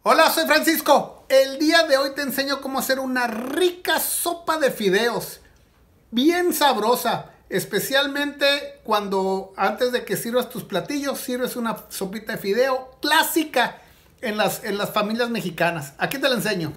Hola, soy Francisco. El día de hoy te enseño cómo hacer una rica sopa de fideos. Bien sabrosa. Especialmente cuando antes de que sirvas tus platillos, sirves una sopita de fideo clásica en las familias mexicanas. Aquí te la enseño.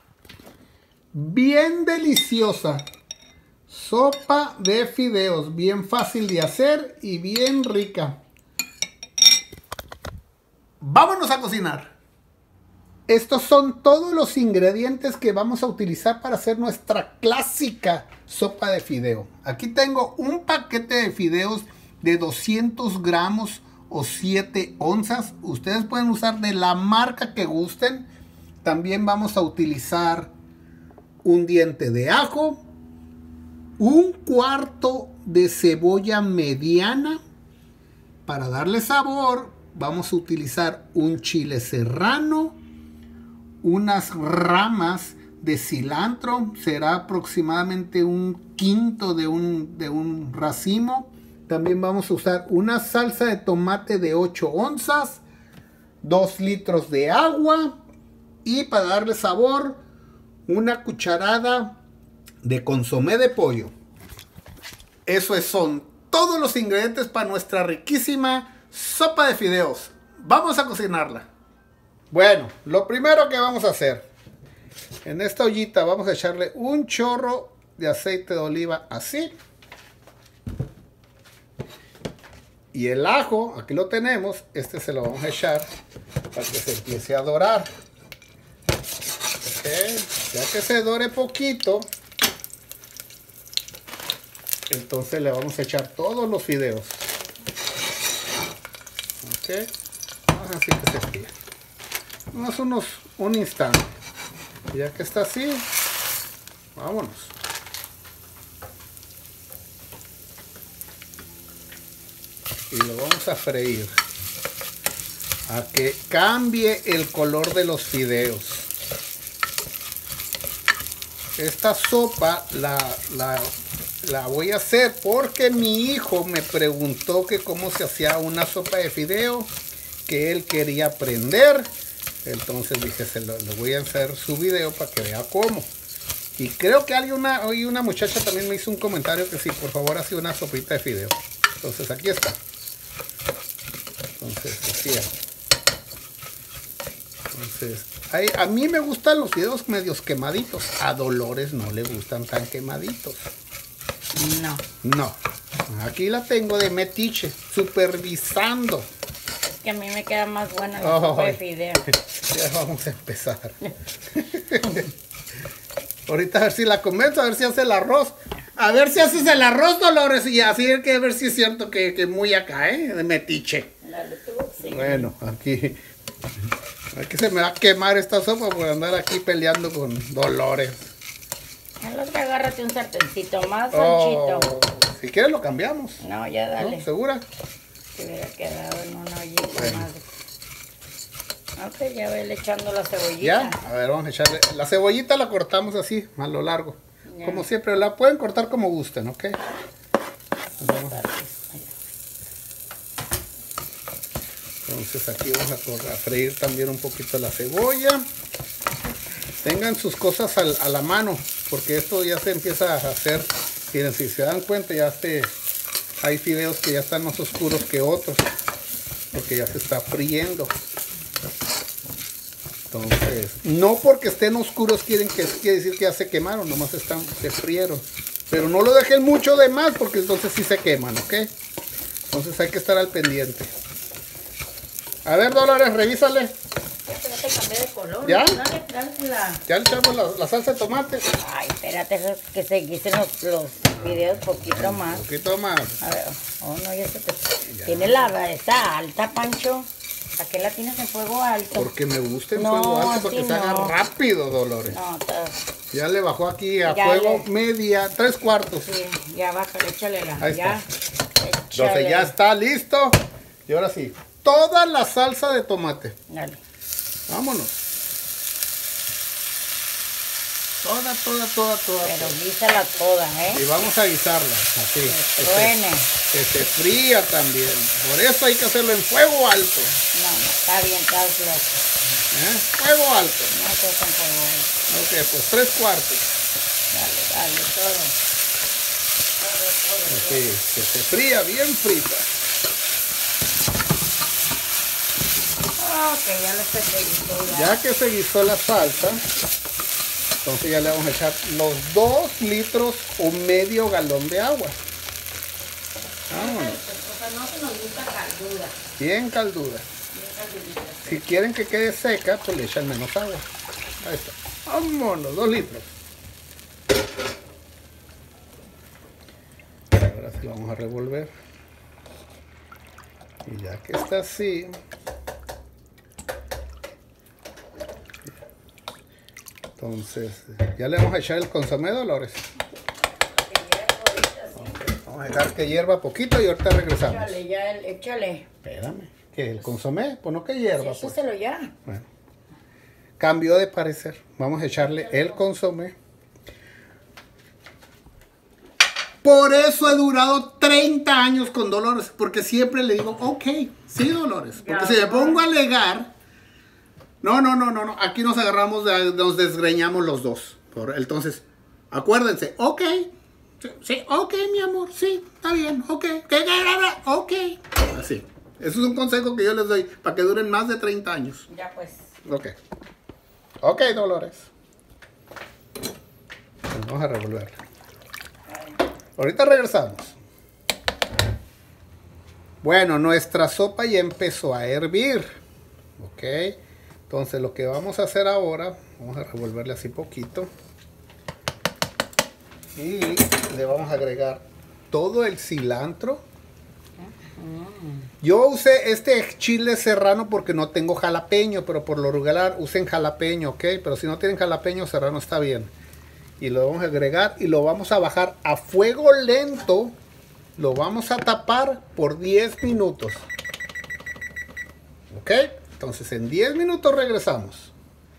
Bien deliciosa. Sopa de fideos. Bien fácil de hacer y bien rica. Vámonos a cocinar. Estos son todos los ingredientes que vamos a utilizar para hacer nuestra clásica sopa de fideo. Aquí tengo un paquete de fideos de 200 gramos o 7 onzas. Ustedes pueden usar de la marca que gusten. También vamos a utilizar un diente de ajo, un cuarto de cebolla mediana. Para darle sabor vamos a utilizar un chile serrano, unas ramas de cilantro, será aproximadamente un quinto de un racimo. También vamos a usar una salsa de tomate de 8 onzas, 2 litros de agua y para darle sabor una cucharada de consomé de pollo. Esos son todos los ingredientes para nuestra riquísima sopa de fideos. Vamos a cocinarla. Bueno, lo primero que vamos a hacer, en esta ollita vamos a echarle un chorro de aceite de oliva así. Y el ajo, aquí lo tenemos, este se lo vamos a echar para que se empiece a dorar. Okay. Ya que se dore poquito, entonces le vamos a echar todos los fideos. Ok, vamos así que se estire. Un instante. Ya que está así, vámonos. Y lo vamos a freír a que cambie el color de los fideos. Esta sopa la voy a hacer porque mi hijo me preguntó que cómo se hacía una sopa de fideo, que él quería aprender. Entonces dije, le voy a hacer su video para que vea cómo. Y creo que hoy una muchacha también me hizo un comentario que sí, por favor, hacía una sopita de fideo. Entonces aquí está. Entonces, así es. Entonces, a mí me gustan los fideos medios quemaditos. A Dolores no le gustan tan quemaditos. No. No. Aquí la tengo de metiche, supervisando. Que a mí me queda más buena la sopa de fideo. Ya vamos a empezar. Ahorita a ver si la convenzo, a ver si hace el arroz. A ver si haces el arroz, Dolores, y así hay que ver si es cierto que muy acá, de metiche. Sí. Bueno, aquí se me va a quemar esta sopa por andar aquí peleando con Dolores. El otro agárrate un sartencito más anchito. Si quieres lo cambiamos. No, ya dale. ¿No? ¿Segura? Se hubiera quedado en una ollita más. Ok, ya voy echando la cebollita. ¿Ya? A ver, vamos a echarle. La cebollita la cortamos así, a lo largo. Ya. Como siempre, la pueden cortar como gusten, ¿ok? Entonces aquí vamos a freír también un poquito la cebolla. Tengan sus cosas a la mano, porque esto ya se empieza a hacer. Miren, si se dan cuenta, hay fideos que ya están más oscuros que otros, porque ya se está friendo. Entonces, no porque estén oscuros quiere decir que ya se quemaron, nomás se frieron. Pero no lo dejen mucho de más, porque entonces sí se queman, ¿ok? Entonces hay que estar al pendiente. A ver, Dolores, revísale. Ya te cambié de color. ¿Ya? Dale Ya le echamos la salsa de tomate. Ay, espérate, que se guisen los fideos poquito más. Un poquito más. A ver, no, ya se te... Tiene está alta, Pancho. ¿Para qué la tienes en fuego alto? Porque me gusta en No, fuego alto, porque sí, se haga no. rápido, Dolores. No, Ya le bajó aquí a Ya fuego le- media, 3/4. sí, ya bájale, échale la. Ahí ya. Entonces ya está listo. Y ahora sí, toda la salsa de tomate. Dale. Vámonos. Toda. Pero guísala toda, Y vamos a guisarla, así. Que truene. Que se fría también. Por eso hay que hacerlo en fuego alto. No, está bien, estás loco. fuego alto. No tocan fuego alto. Ok, pues 3/4. Dale, todo. Sí, que se fría bien frita. Ok, ya lo se guisó ya. Ya que se guisó la salsa, entonces ya le vamos a echar los 2 litros o medio galón de agua. Vámonos. O sea, no se nos gusta caldura. Bien calduda. Si quieren que quede seca, pues le echan menos agua. Ahí está. Vámonos, 2 litros. Ahora sí lo vamos a revolver. Y ya que está así, entonces ya le vamos a echar el consomé, Dolores. Vamos a dejar que hierva poquito y ahorita regresamos. Échale, ya, échale. Espérame, ¿qué? ¿El consomé? Pues no que hierva. Sí, Pues. échaselo ya. Bueno, cambio de parecer. Vamos a echarle el consomé. Por eso he durado 30 años con Dolores, porque siempre le digo, ok, sí, Dolores. Porque si me pongo a alegar, no, aquí nos agarramos, nos desgreñamos los dos. Entonces, acuérdense, ok, sí, ok, mi amor, sí, está bien, ok, ok. Así, eso es un consejo que yo les doy, para que duren más de 30 años. Ya pues. Ok, Dolores. Vamos a revolverla. Ahorita regresamos. Bueno, nuestra sopa ya empezó a hervir. Ok. Entonces lo que vamos a hacer ahora, vamos a revolverle así poquito. Y le vamos a agregar todo el cilantro. Yo usé este chile serrano porque no tengo jalapeño, pero por lo regular usen jalapeño, ok. Pero si no tienen jalapeño, serrano está bien. Y lo vamos a agregar y lo vamos a bajar a fuego lento. Lo vamos a tapar por 10 minutos. ¿Ok? Entonces en 10 minutos regresamos.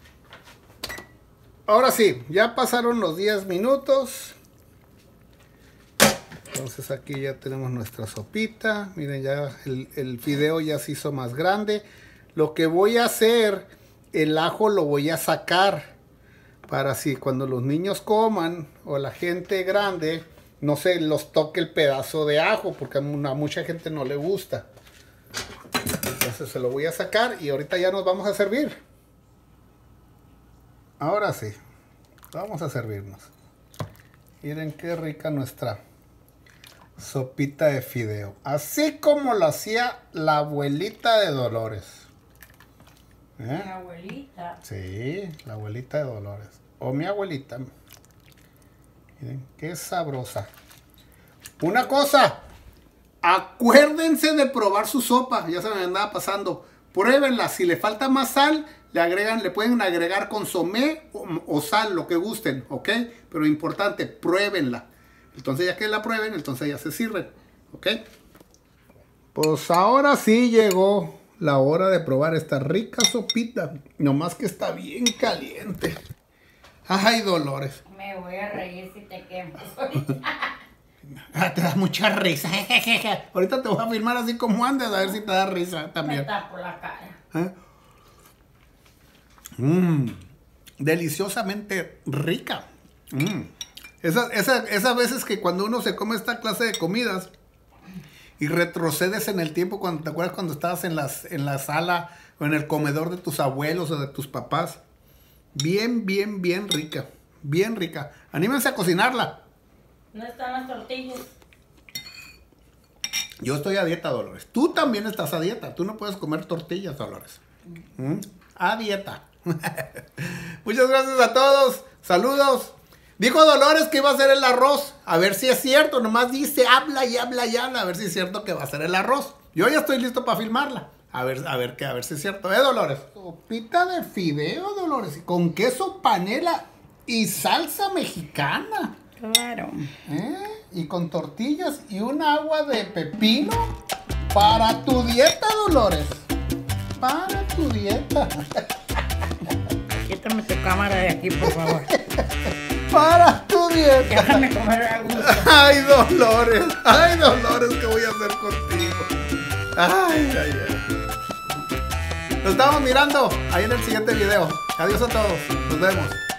Ahora sí, ya pasaron los 10 minutos. Entonces aquí ya tenemos nuestra sopita. Miren, ya el fideo ya se hizo más grande. Lo que voy a hacer, el ajo lo voy a sacar. Para así cuando los niños coman o la gente grande no se los toque el pedazo de ajo, porque a mucha gente no le gusta. Entonces se lo voy a sacar y ahorita ya nos vamos a servir. Ahora sí, vamos a servirnos. Miren qué rica nuestra sopita de fideo, así como lo hacía la abuelita de Dolores. Mi abuelita. Sí, la abuelita de Dolores. O mi abuelita. Miren, qué sabrosa. Una cosa. Acuérdense de probar su sopa. Ya se me andaba pasando. Pruébenla. Si le falta más sal, le pueden agregar consomé o sal, lo que gusten. ¿Ok? Pero importante, pruébenla. Entonces ya que la prueben, entonces ya se sirven. ¿Ok? Pues ahora sí llegó la hora de probar esta rica sopita. Nomás que está bien caliente. Ay, Dolores. Me voy a reír si te quemas. Te da mucha risa. Ahorita te voy a filmar así como andas, a ver si te da risa también. Me tapo la cara. Deliciosamente rica. Esas veces que cuando uno se come esta clase de comidas y retrocedes en el tiempo, cuando te acuerdas cuando estabas en la sala o en el comedor de tus abuelos o de tus papás. Bien rica. Bien rica. Anímense a cocinarla. ¿No están las tortillas? Yo estoy a dieta, Dolores. Tú también estás a dieta. Tú no puedes comer tortillas, Dolores. A dieta. Muchas gracias a todos. Saludos. Dijo Dolores que iba a hacer el arroz. A ver si es cierto. Nomás dice, habla y habla y habla. A ver si es cierto que va a hacer el arroz. Yo ya estoy listo para filmarla. A ver si es cierto. Dolores. Sopita de fideo, Dolores. Con queso panela y salsa mexicana. Claro. Y con tortillas y un agua de pepino. Para tu dieta, Dolores. Para tu dieta. Quítame tu cámara de aquí, por favor. Para tu dieta. Déjame comer a gusto. Ay, Dolores, ¿qué voy a hacer contigo? Ay. Nos estamos mirando ahí en el siguiente video. Adiós a todos. Nos vemos.